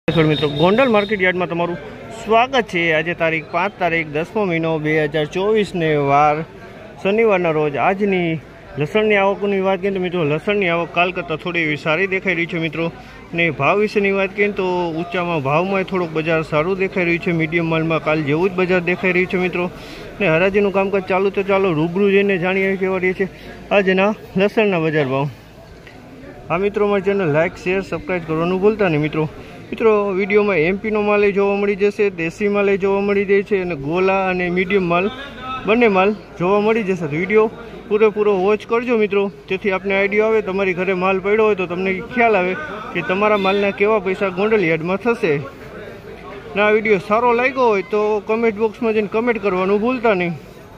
મિત્રો ગોંડલ માર્કેટ યાર્ડમાં તમારું સ્વાગત છે। આજે તારીખ 5 તારીખ 10મો મહિનો 2024 ને વાર શનિવારના રોજ આજની લસણની આવકની વાત કરીએ તો મિત્રો લસણની આવક કાલ કરતાં થોડી એવી સારી દેખાઈ રહી છે મિત્રો। ને ભાવ વિશેની વાત કરીએ તો ઊંચામાં ભાવમાં થોડુંક બજાર સારું દેખાઈ રહ્યું છે। મીડિયમ માલમાં કાલ જેવું જ બજાર દેખાઈ રહ્યું છે મિત્રો। ને હરાજીનું કામકાજ ચાલુ તો ચાલો રૂબરૂ જઈને જાણીએ કેવા રહે છે આજના લસણના બજાર ભાવ। આ મિત્રો મારી ચેનલ લાઇક શેર સબસ્ક્રાઈબ કરવાનું ભૂલતા નહીં મિત્રો। वीडियो में एमपी नो माल जोवा मळी जशे, देशी माल जोवा मळी जाय छे अने गोला अने मीडियम माल बने माल जोवा मळी जशे। तो वीडियो पूरेपूरो वॉच करजो मित्रों, जेथी आपने आइडिया आवे तमारी घरे माल पड्यो होय तो तमने ख्याल आवे कि तमारा मालना केवा पैसा गोंडल यार्डमां थशे। ने आ वीडियो सारो लाग्यो होय तो कमेंट बॉक्स में जईने कमेंट करवानुं भूलता नहीं।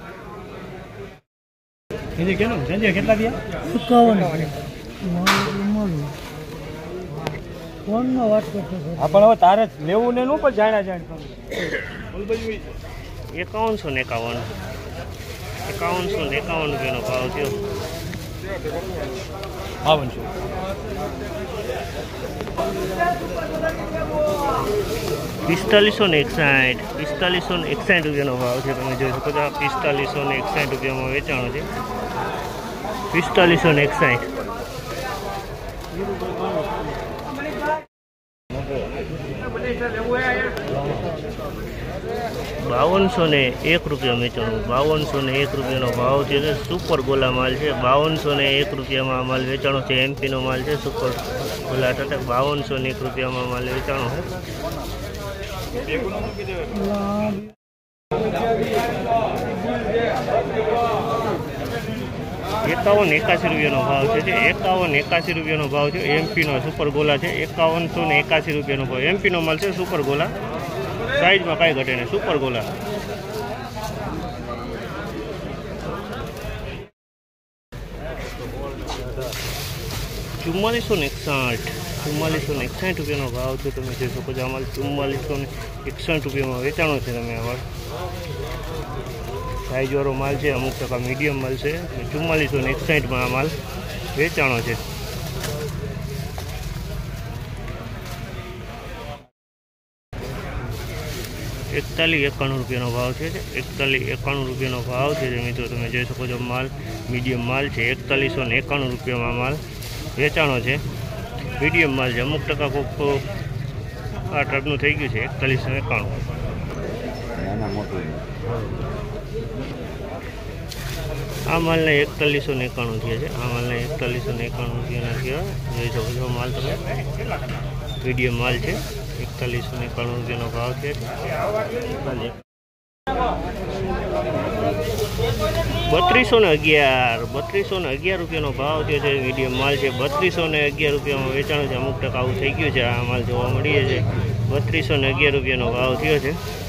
ये केनो संजय કેટલા दिया 51 फोन में बात करते हैं अपन હવે તારે લેવું ને નું પર જાણ્યા જાણ કરું બોલ ભાઈ 5151 રૂપિયાનો ભાવ થયો। 4561 રૂપિયાનો ભાવ છે। તમે જોઈ શકો છો 4561 રૂપિયામાં વેચાણો છે। 4561 5201 રૂપિયા વેચાણું। 5201 રૂપિયાનો ભાવ છે। સુપર ગોલા માલ છે। 5201 રૂપિયામાં માલ વેચાણો છે। એમપી નો માલ છે સુપર ગોલા સાથે 5201 રૂપિયામાં માલ વેચાણો છે। 5181 રૂપિયાનો ભાવ છે। 5181 રૂપિયાનો ભાવ છે। એમપી નો સુપર ગોલા છે। 5181 રૂપિયાનો ભાવ એમપી નો માલ છે સુપર ગોલા। साइज में कई घटे ने सुपर गोला 4461 રૂપિयाનો भाव है। तब जी सको 4461 रूपिया में वेचाणो है। तब साइज वालों माल है, अमुक टका मीडियम माल है। 4461 में आ माल वेचाणो है। 4191 રૂપિયાનો ભાવ છે। 4191 રૂપિયાનો ભાવ છે મિત્રો। તમે જોઈ શકો છો માલ મીડિયમ માલ છે। 4191 રૂપિયામાં માલ વેચાણો છે। મીડિયમ માલ છે, અમુક ટકા કોક આ ટાઈપનું થઈ ગયું છે। 4191 આ માલને 4191 થયા છે। આ માલને 4191 રૂપિયાના થયા। જોઈ શકો છો માલ તમે મીડિયમ માલ છે। 4191 રૂપિયાનો ભાવ છે। 3211 રૂપિયાનો ભાવ થયો છે। મીડિયમ માલ છે। 3211 રૂપિયામાં વેચાણ છે। અમુક ટકા આવું થઈ ગયું છે। આ માલ જોવા મળીએ છે। 3211 રૂપિયાનો ભાવ થયો છે।